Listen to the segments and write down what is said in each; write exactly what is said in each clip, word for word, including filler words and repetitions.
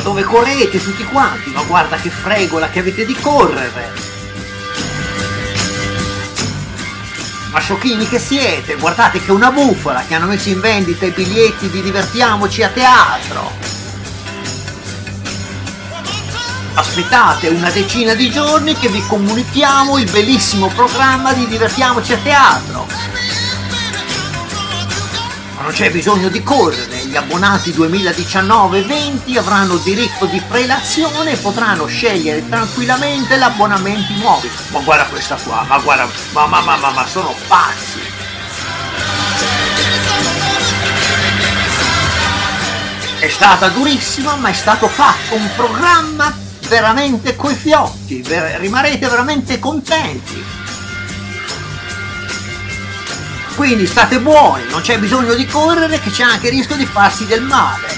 dove correte tutti quanti? Ma guarda che fregola che avete di correre! Ma sciocchini che siete, guardate che è una bufala che hanno messo in vendita i biglietti di Divertiamoci a teatro. Aspettate una decina di giorni che vi comunichiamo il bellissimo programma di Divertiamoci a teatro. Ma non c'è bisogno di correre, gli abbonati duemiladiciannove venti avranno diritto di prelazione e potranno scegliere tranquillamente l'abbonamento nuovi. Ma guarda questa qua, ma guarda, ma ma ma ma, ma sono pazzi! È stata durissima, ma è stato fatto un programma veramente coi fiotti, ver- rimarrete veramente contenti. Quindi state buoni, non c'è bisogno di correre, che c'è anche il rischio di farsi del male.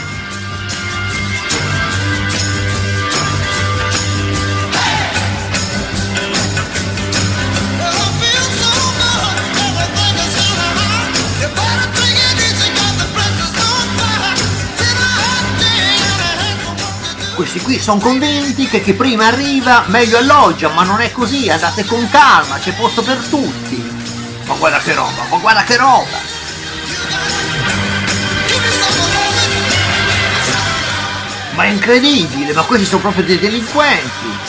Questi qui sono convinti che chi prima arriva meglio alloggia, ma non è così, andate con calma, c'è posto per tutti. Ma guarda che roba, ma guarda che roba! Ma è incredibile, ma questi sono proprio dei delinquenti!